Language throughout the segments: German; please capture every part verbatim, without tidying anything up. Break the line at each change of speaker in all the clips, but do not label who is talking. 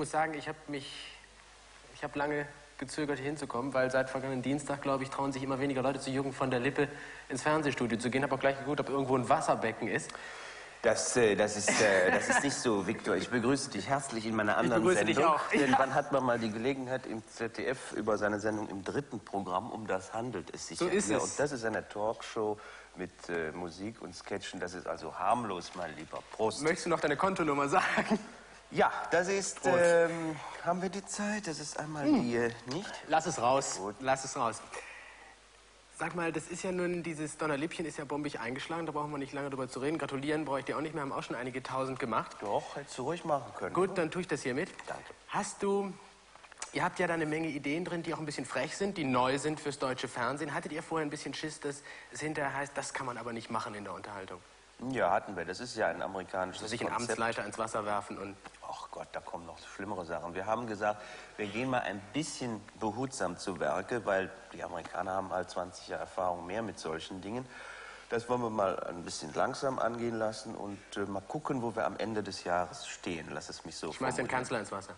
muss sagen, ich habe mich, ich habe lange gezögert, hier hinzukommen, weil seit vergangenen Dienstag, glaube ich, trauen sich immer weniger Leute zu Jürgen von der Lippe ins Fernsehstudio zu gehen. Habe auch gleich geguckt, ob irgendwo ein Wasserbecken ist.
Das, äh, das, ist, äh, das ist nicht so, Viktor. Ich begrüße dich herzlich in meiner anderen
ich begrüße
Sendung.
Dich auch.
Denn
Ja.
wann hat man mal die Gelegenheit im Z D F über seine Sendung im dritten Programm, um das handelt es sich.
So ist
ja.
es.
Und das ist eine Talkshow mit äh, Musik und Sketchen. Das ist also harmlos, mein Lieber. Prost.
Möchtest du noch deine Kontonummer sagen?
Ja, das ist, ähm, haben wir die Zeit? Das ist einmal hm. die, äh, nicht?
Lass es raus,
Gut.
lass es raus. Sag mal, das ist ja nun, dieses Donnerlippchen ist ja bombig eingeschlagen, da brauchen wir nicht lange drüber zu reden. Gratulieren brauche ich dir auch nicht mehr, haben auch schon einige tausend gemacht.
Doch, hättest du ruhig machen können.
Gut, dann tue ich das hier mit.
Danke.
Hast du, ihr habt ja da eine Menge Ideen drin, die auch ein bisschen frech sind, die neu sind fürs deutsche Fernsehen. Hattet ihr vorher ein bisschen Schiss, dass es hinterher heißt, das kann man aber nicht machen in der Unterhaltung?
Ja, hatten wir. Das ist ja ein amerikanisches
Sich einen Amtsleiter ins Wasser werfen und...
Ach Gott, da kommen noch schlimmere Sachen. Wir haben gesagt, wir gehen mal ein bisschen behutsam zu Werke, weil die Amerikaner haben halt zwanzig Jahre Erfahrung mehr mit solchen Dingen. Das wollen wir mal ein bisschen langsam angehen lassen und äh, mal gucken, wo wir am Ende des Jahres stehen. Lass es mich so
Schmeiß den Kanzler ins Wasser.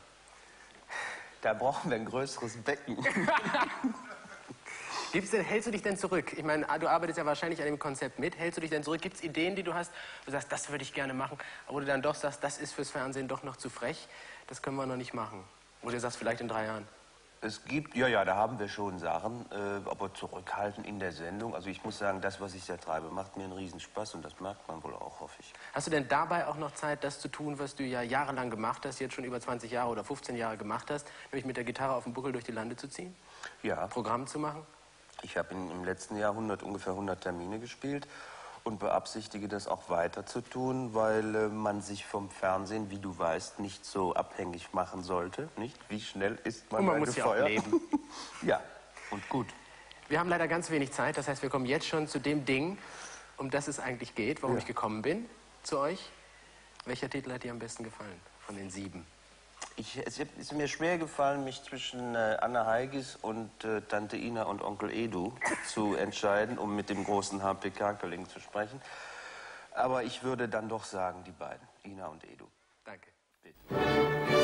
Da brauchen wir ein größeres Becken.
Gibt's denn, hältst du dich denn zurück? Ich meine, du arbeitest ja wahrscheinlich an dem Konzept mit. Hältst du dich denn zurück? Gibt es Ideen, die du hast, wo du sagst, das würde ich gerne machen, aber wo du dann doch sagst, das ist fürs Fernsehen doch noch zu frech, das können wir noch nicht machen? Oder du sagst, vielleicht in drei Jahren?
Es gibt, ja, ja, da haben wir schon Sachen, äh, aber zurückhalten in der Sendung. Also ich muss sagen, das, was ich da treibe, macht mir einen Riesenspaß und das merkt man wohl auch, hoffe ich.
Hast du denn dabei auch noch Zeit, das zu tun, was du ja jahrelang gemacht hast, jetzt schon über zwanzig Jahre oder fünfzehn Jahre gemacht hast, nämlich mit der Gitarre auf dem Buckel durch die Lande zu ziehen?
Ja.
Programm zu machen?
Ich habe im letzten Jahr hundert, ungefähr hundert Termine gespielt und beabsichtige das auch weiter zu tun, weil äh, man sich vom Fernsehen, wie du weißt, nicht so abhängig machen sollte. Nicht? Wie schnell ist man
Und man
ein
muss ja auch leben.
Ja, und gut.
Wir haben leider ganz wenig Zeit, das heißt, wir kommen jetzt schon zu dem Ding, um das es eigentlich geht, warum
ja.
ich gekommen bin zu euch. Welcher Titel hat dir am besten gefallen von den sieben?
Ich, es ist mir schwer gefallen, mich zwischen äh, Anna Heigis und äh, Tante Ina und Onkel Edu zu entscheiden, um mit dem großen H P Kerkeling zu sprechen. Aber ich würde dann doch sagen, die beiden, Ina und Edu.
Danke.
Bitte.